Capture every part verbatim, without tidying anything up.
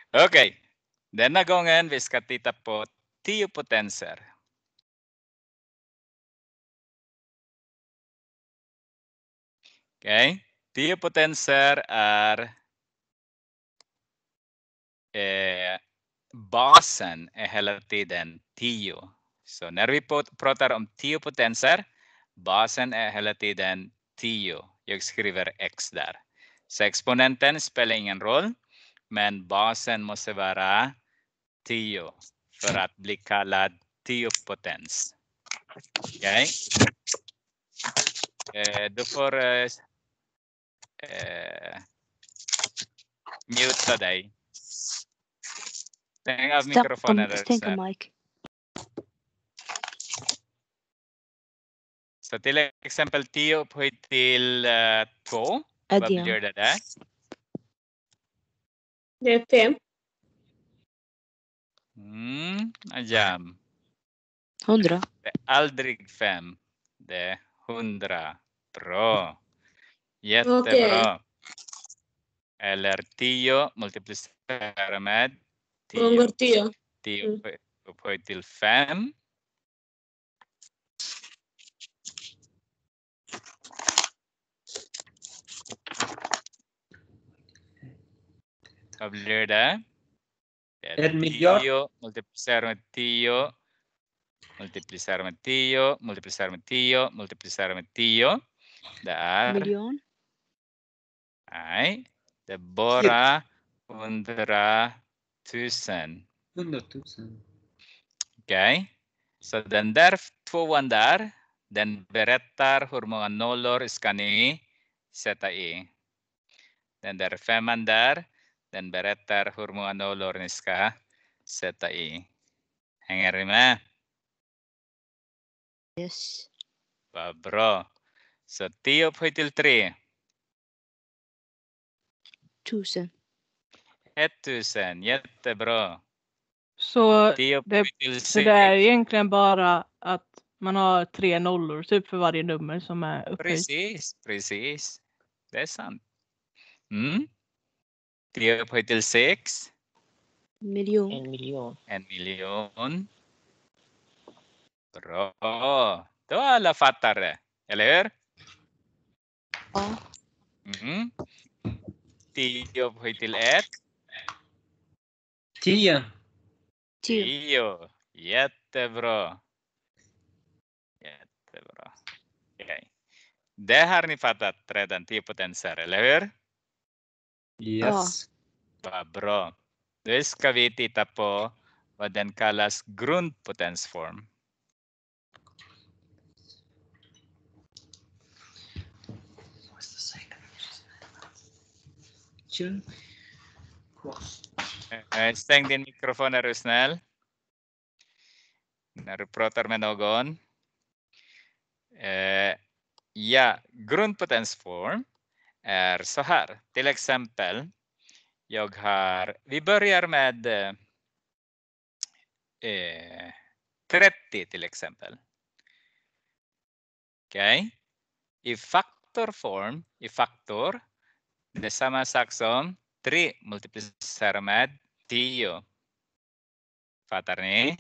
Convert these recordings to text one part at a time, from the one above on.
Okej, okay. Denna gången vi ska titta på tio potenser. Okej, okay. Tio potenser är eh, basen är hela tiden tio. Så när vi pratar om tio potenser, basen är hela tiden tio. Jag skriver x där. Så exponenten spelar ingen roll, men basen måste vara tio för att bli kallad tiopotens. Okej? Okay? Eh, du får eh, eh, muta dig. Stäng av mikrofonen. Stäng av mic. Så till exempel tio upphöjt till uh, två. Vad blir det där? Det är fem. Mm, ajam. Hundra. Det är aldrig fem. Det är hundra. Bra. Jättebra. Okay. Eller tio multiplicera med tio. Gånger tio. tio mm. upphöjt till fem. Vad blir det? Det är en miljard. tio multiplicera med tio. Multiplicera med tio. Multiplicera med tio. Multiplicera med tio. Det är... Miljon. Nej. Det är bara hundratusen. Hundratusen. Okej. Okay. Så den där tvåan där. Den berättar hur många nollor ska ni sätta i. Den där femman där. Den berättar hur många nollor ni ska sätta i. Hänger ni med? Yes. Vad bra. Så tio upphöjt till tre. Tusen. Ettusen. Jättebra. Så tio det, upphöjt till så det är egentligen bara att man har tre nollor typ för varje nummer som är upphöjt. Precis, precis. Det är sant. Mm. tio upphöjt till sex. Miljon. En miljon. En miljon. Bra. Då alla fattar det. Eller hur? Ja. Mm. tio upphöjt till ett. Tio. Tio. Tio. Jättebra. Jättebra. Okay. Det har ni fattat redan, tio potenser, eller hur? Yes. Ja. Vad bra. Nu ska vi titta på vad den kallas grundpotensform. Stäng din mikrofon, är du snäll. När du pratar med någon. Eh, ja, grundpotensform är så här. Till exempel, jag har, vi börjar med eh, trettio till exempel. Okej. Okay. I faktorform, i faktor, det är samma sak som tre multiplicerar med tio. Fattar ni?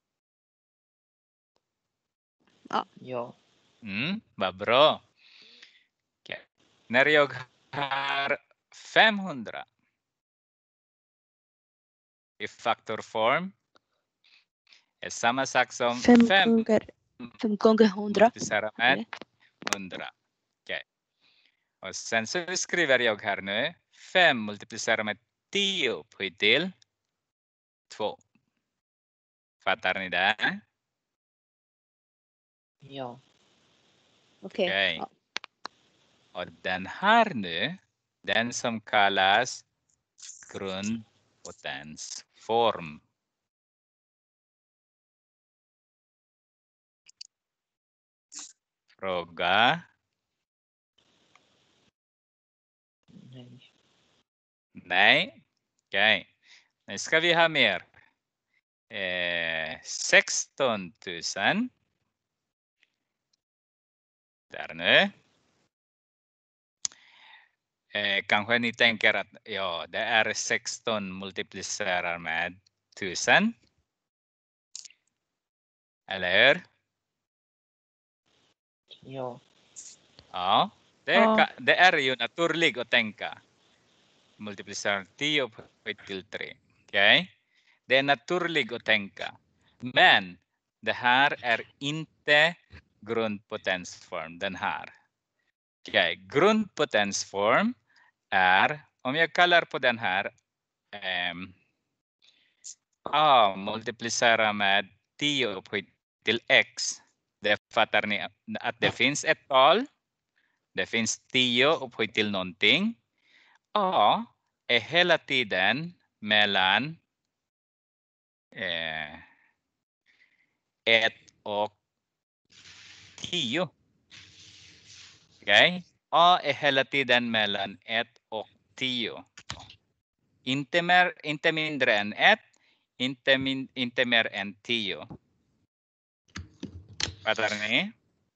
Ja. Ja. Mm, vad bra. Okay. När jag har femhundra i faktorform är samma sak som fem, fem gånger, fem gånger hundra. multiplicerar med hundra. Okay. Och sen så skriver jag här nu fem multiplicerar med tio upphöjt till två. Fattar ni det? Ja. Okej. Okay. Okay. Ja. Och den här nu, den som kallas grundpotensform. Fråga? Nej. Nej. Okej. Okay. Nu ska vi ha mer. Eh, sexton tusen. Där nu. Eh, kanske ni tänker att ja, det är sexton multiplicerar med tusen. Eller hur? Ja. Ja, det, Ja. Kan, det är ju naturligt att tänka. Multiplicera tio upphöjt till tre. Okej? Okay? Det är naturligt att tänka. Men det här är inte grundpotensform, den här. Okej, okay. Grundpotensform är, om jag kallar på den här um, A multiplicera med tio upphöjt till x. Det fattar ni att det finns ett tal. Det finns tio upphöjt till någonting. A är hela tiden mellan eh, ett och tio. Okej? Okay? A är hela tiden mellan ett och tio. Inte, mer, inte mindre än ett, inte, min, inte mer än tio. Fattar ni?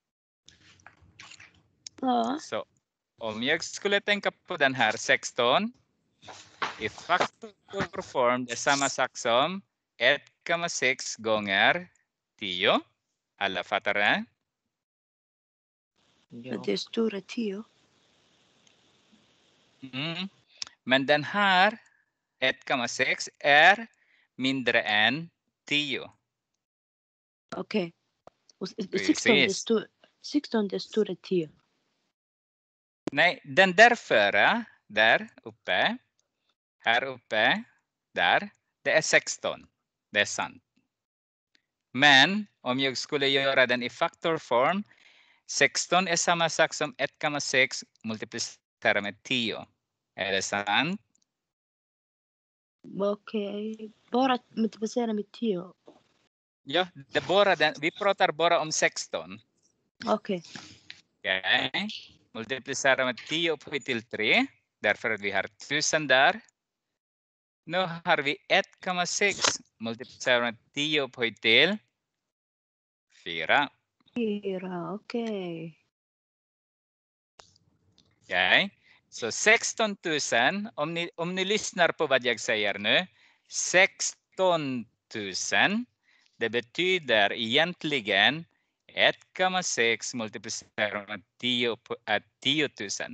Ja. Så om jag skulle tänka på den här sexton. I faktorform det är samma sak som ett komma sex gånger tio. Alla fattar det? Ja. Det är stora tio. Mm. Men den här ett komma sex är mindre än tio. Okej. Okay. Precis. sexton det är stor, sexton det är stora tio. Nej, den där före, där uppe, här uppe, där, det är sexton. Det är sant. Men om jag skulle göra den i faktorform, sexton är samma sak som ett komma sex multiplicerat med tio. Är det sant? Okej. Okay. Bara multiplicera med tio. Ja, det bara den, vi pratar bara om sexton. Okej. Okay. Okay. Multiplicera med tio upphöjt till tre. Därför att vi har tusen där. Nu har vi ett komma sex multiplicerat med tio upphöjt till fyra. Fyra, okej. Okay. Okay. Så sexton tusen, om ni, om ni lyssnar på vad jag säger nu. sexton tusen, det betyder egentligen ett komma sex multiplicerat med tio, äh, tio tusen.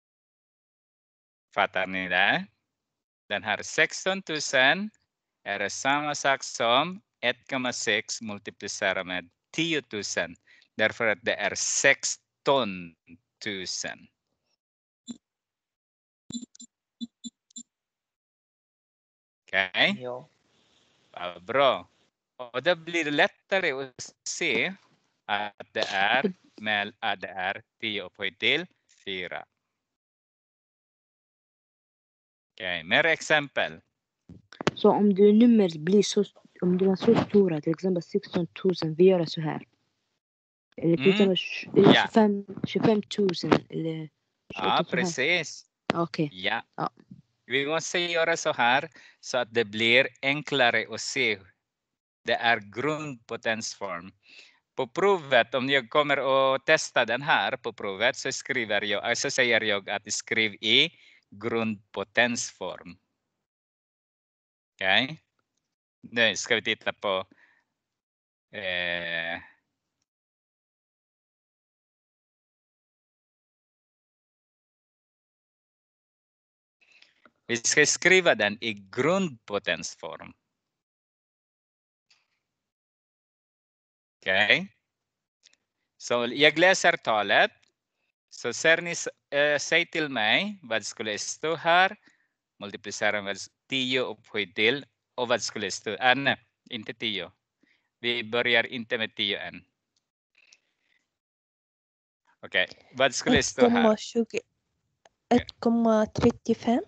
Fattar ni det? Den här sexton tusen är samma sak som ett komma sex multiplicerat med tio tusen. Därför att det är sexton tusen. Okej? Okay? Ja. Ja, bra. Och det blir lättare att se att det är, med, att det är tio upphöjt till fyra. Okej, okay, mer exempel. Så om du nummer blir så, om du är så stora, till exempel sexton tusen, vi gör så här. Eller till exempel mm. tjugofem, tjugofem tusen eller ja, precis. Okej. Okay. Ja. Ja. Vi måste göra så här så att det blir enklare att se. Det är grundpotensform. På provet, om jag kommer att testa den här på provet, så skriver jag, så säger jag att skriv i grundpotensform. Okej. Okay. Nu ska vi titta på eh, vi ska skriva den i grundpotensform. Okej. Okay. Så jag läser talet. Så ser ni, äh, säg till mig vad skulle stå här. Multiplicera med tio upphöjt till. Och vad skulle stå? Äh, nej, inte tio. Vi börjar inte med tio än. Okej, okay. Vad skulle stå här? ett komma trettiofem.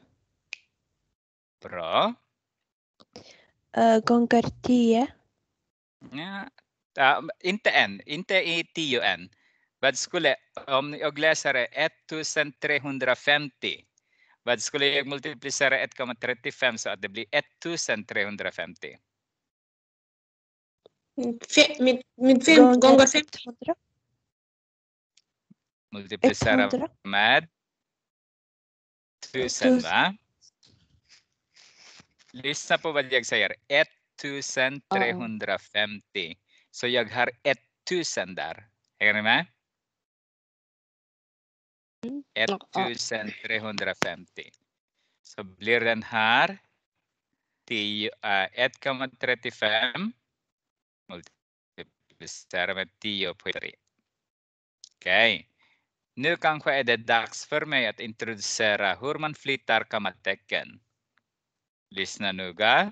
Bra. Uh, gånger tio. Ja. Uh, inte än, inte i tio än. Vad skulle, om jag läser ettusentrehundrafemtio, vad skulle jag multiplicera ett komma trettiofem så att det blir ettusentrehundrafemtio? Med, med fem gånger femhundra. Multiplicera med tusen, va? Lyssna på vad jag säger. ettusen trehundrafemtio. Så jag har tusen där. Hänger ni med? ettusen trehundrafemtio. Så blir den här ett komma trettiofem multiplicerat med tio på tre. Okej. Okay. Nu kanske är det dags för mig att introducera hur man flyttar kommatecken. Lyssna noga.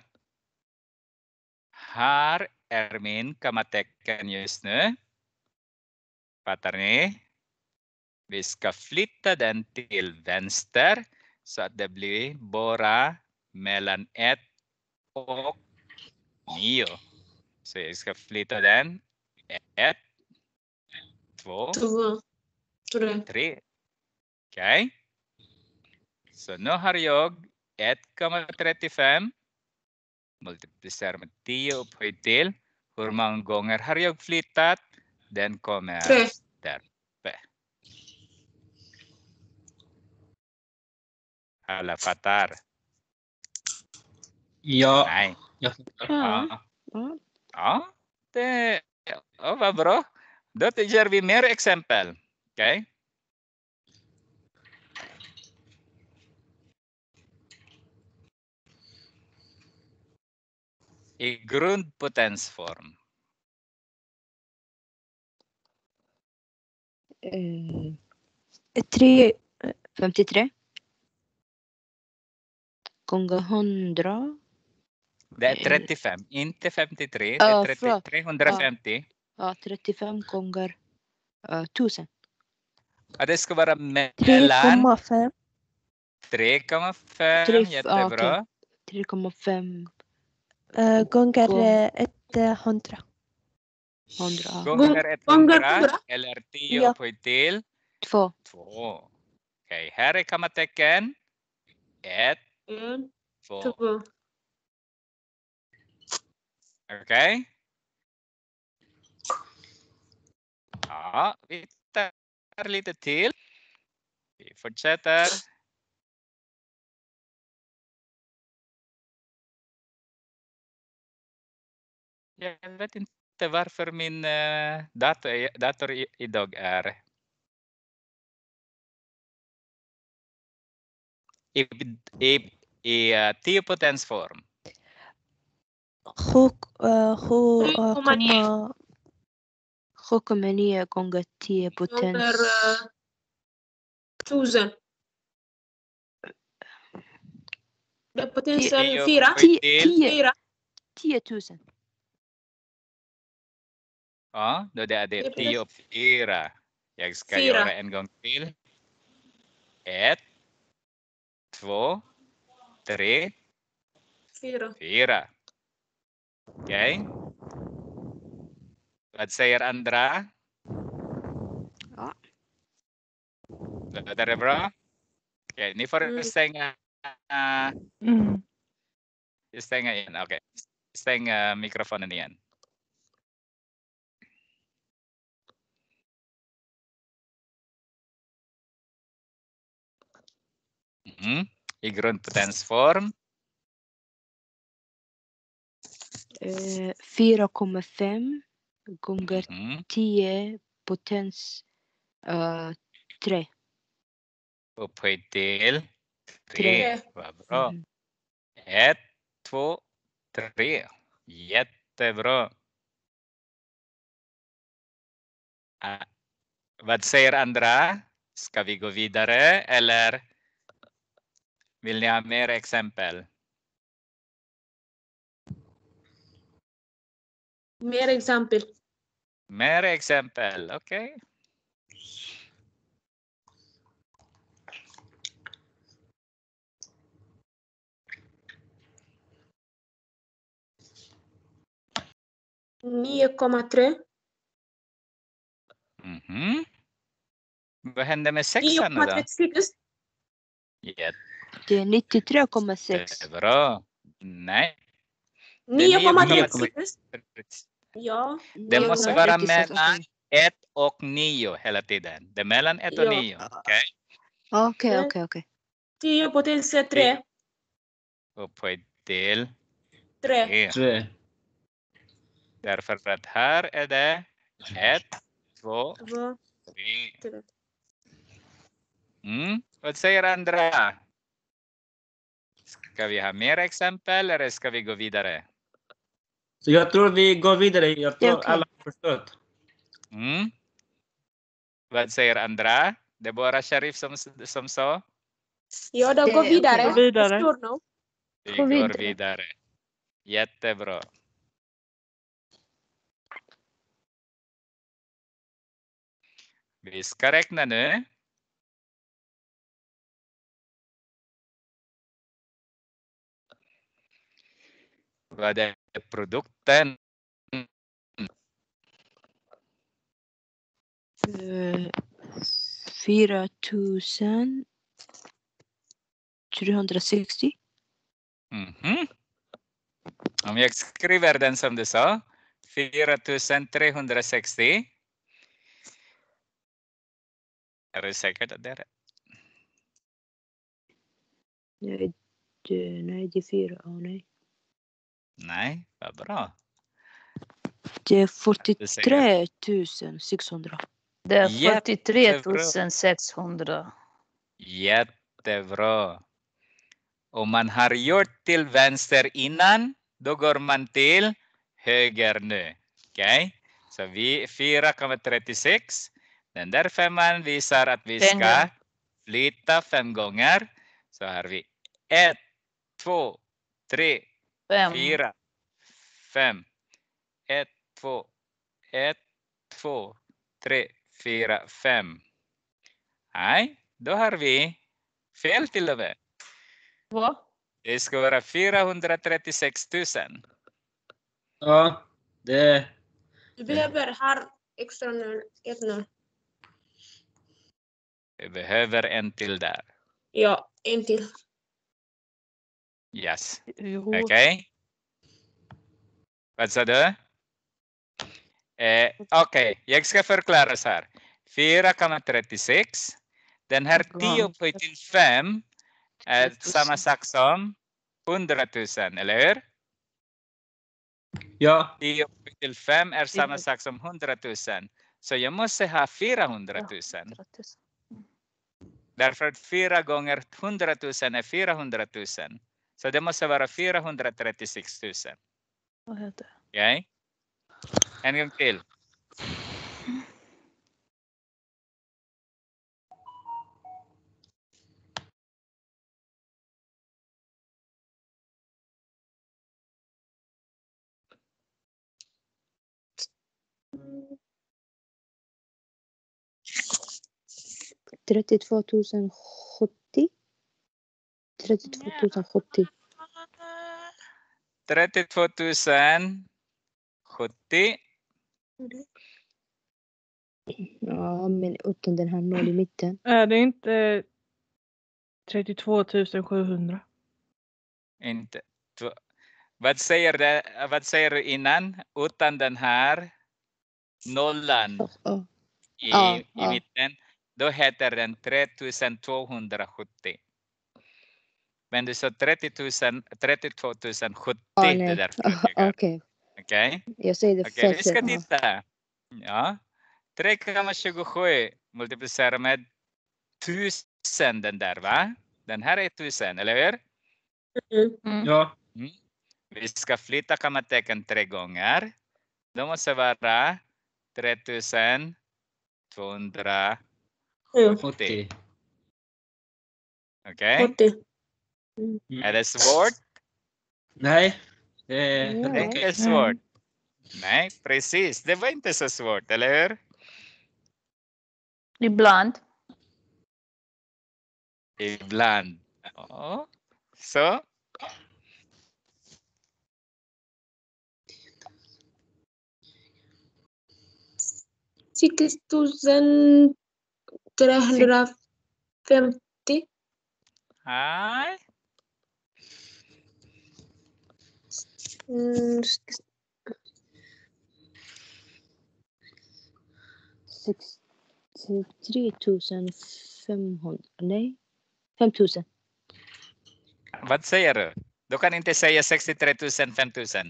Här är min kommatecken just nu. Fattar ni? Vi ska flytta den till vänster så att det blir bara mellan ett och nio. Så jag ska flytta den. ett, två, Två. tre. Okej. Så nu har jag ett komma trettiofem multiplicerat med tio upphöjt till. Hur många gånger har jag flyttat? Den kommer Tre. där uppe. Alla fattar? Ja. Nej. Ja. Ja. Ja. Ja, det ja, vad bra. Då gör vi mer exempel. Okej. Okay. I grundpotensform. Eh, tre, femtiotre. Gånger hundra. Det är trettiofem, inte femtiotre. Det Ja, är trettio, förlåt. trehundrafemtio. Ja, trettiofem gånger uh, tusen. Ja, det ska vara tre mellan komma fem. tre komma fem. Tre- Jättebra. ja, okej. tre komma fem Uh, gånger Gång- ett hundra. hundra. Ja. Gånger Gånger hundra hundra. eller tio Ja. upphöjt till Två. två. Okej, här är kommatecken. Ett, En, två. två. Okej. Ja, vi tar lite till. Vi fortsätter. Jag vet inte varför min uh, dator, dator i, idag är i, i, i uh, tio potensform. sju, uh, sju, Tre uh, komma nio. komma, sju komma nio gånger tio potens. Gånger uh, tusen. Det är potensen Tio fyra. upphöjt Tio, till- tio, Fyra. tio tusen. Ja, då det är det Det är tio och fyra. Jag ska Fyra. göra en gång till. Ett, två, tre, Fyra. fyra. Okej. Vad säger andra? Ja. Låter det bra? Okej, ni får Mm. stänga, uh, Mm. stänga igen. Okej, stänga mikrofonen igen. Mm. I grundpotensform. Eh, fyra komma fem gånger Mm. tio potens uh, tre. Upphöjt till tre. Tre. Vad bra. Mm. Ett, två, tre. Jättebra. Ah, vad säger andra? Ska vi gå vidare eller vill ni ha mer exempel? Mer exempel. Mer exempel, okej. Okay. nio komma tre. Mhm. Vad hände med nio sexan komma då? trettiosex. Det är nittiotre komma sex. Jättebra. Nej. nio komma nio komma trettiosex. Ja. Det nio måste komma vara trettiosex, mellan okej. ett och nio hela tiden. Det är mellan ett och Ja. nio. Okej. Okej, Mm. okej, okej. tio potens tre. Upphöjd till Tre. tre. tre. Därför att här är det ett, två, Två, tre. tre. Mm. Vad säger andra? Ska vi ha mer exempel eller ska vi gå vidare? Så jag tror vi går vidare. Jag Det är tror okej. alla har förstått. Mm. Vad säger andra? Det är bara Sharif som, som sa. Ja, då Det går är vidare. okej. Gå vidare. Förstår nog. Vi Gå går vidare. vidare. Jättebra. Vi ska räkna nu. Vad är produkten? Eh, fyra tusen trehundrasextio. Mhm. Om jag skriver den som du sa. fyra tusen trehundrasextio. Är du säker att det är rätt? Nej, det, nej, det är fyra. Oh, nej. Nej, vad bra. Det är Du säger fyrtiotre tusen sexhundra. Det är fyrtiotre jättebra. tusen sexhundra. Jättebra. Om man har gjort till vänster innan, då går man till höger nu. Okej? Okay? Så vi fyra komma trettiosex. Den där femman visar att vi ska Pengar. flytta fem gånger. Så har vi ett, två, tre, Fem. fyra, fem. ett, två, ett, två, tre, fyra, fem. Nej, då har vi fel till och med. Va? Det ska vara fyrahundratrettiosex tusen. Ja, det Du behöver här extra noll, ett noll. Vi behöver en till där. Ja, en till. Yes. Jo. Okej. Okay. Vad sa du? Eh, Okej, okay. Jag ska förklara så här. fyra komma trettiosex. Den här tio upphöjt till fem är samma sak som hundratusen, eller hur? ja. tio upphöjt till fem är samma sak som hundratusen. Så jag måste ha fyrahundratusen. Därför att fyra gånger hundratusen är fyrahundratusen. Så det måste vara fyrahundratrettiosex tusen. Vad heter det? Okej? Okay? En gång till. trettiotvå tusen sjuttio. trettiotvå tusen sjuttio. trettiotvå tusen sjuttio. Ja, men utan den här noll i mitten. Är det inte trettiotvå tusen sjuhundra? Inte. Vad säger, det, vad säger du innan? Utan den här nollan Oh, oh. i, Ja, i ja. mitten. Då heter den tre tusen tvåhundrasjuttio. Men du sa trettiotvå tusen sjuttio. Ja, det nej. där Okej. Okay. Okej. Jag säger det Okej, fel. vi ska Ja. titta. Ja. tre komma tjugosju multiplicerar med tusen den där, va? Den här är tusen, eller hur? Mm. Ja. Mm. Vi ska flytta kommatecken tre gånger. Då måste vara tre tusen tvåhundrasjuttio. åttio. Okej? åttio. Mm. Är det svårt? Nej. Det är Ja. Det är inte svårt. Nej, precis. Det var inte så svårt, eller hur? Ibland. Ibland. Ja. Så. sex tusen trehundrafemtio. Nej. Mm, sextiotre tusen femhundra. Nej. fem tusen. vad säger du? Du kan inte säga sextiotre tusen, fem tusen.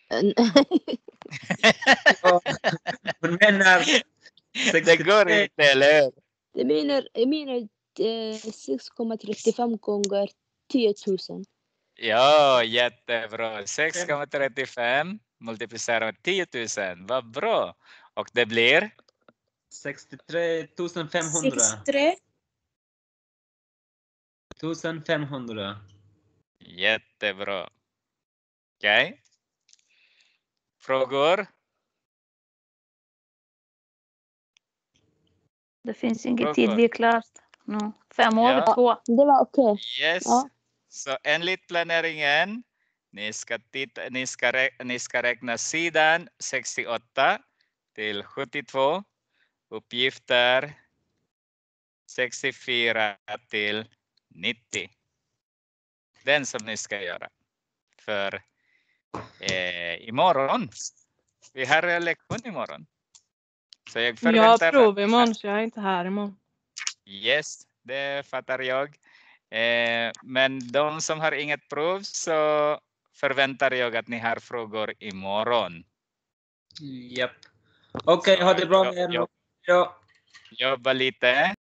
Ja, hon menar Det går inte, eller hur? Jag menar, jag menar eh, sex komma trettiofem gånger tio tusen. Ja, jättebra. sex komma trettiofem multiplicerar med tio tusen. Vad bra. Och det blir? sextiotre tusen femhundra. sextiotre tusen femhundra. Jättebra. Okej. Okay. Frågor? Det finns ingen Frågor. tid, vi är klart. No. Fem Ja. över två. Det var okej. Yes. Ja. Så enligt planeringen, ni ska, titta, ni, ska rä- ni ska räkna sidan sextioåtta till sjuttiotvå. Uppgifter sextiofyra till nittio. Den som ni ska göra. För eh, imorgon. Vi har en lektion imorgon. Så jag Jag förväntar har prov imorgon så jag är inte här imorgon. Yes, det fattar jag. Eh, men de som har inget prov så förväntar jag att ni har frågor imorgon. Japp. Okej, ha det bra med er. Jobb- Ja. Jobba lite.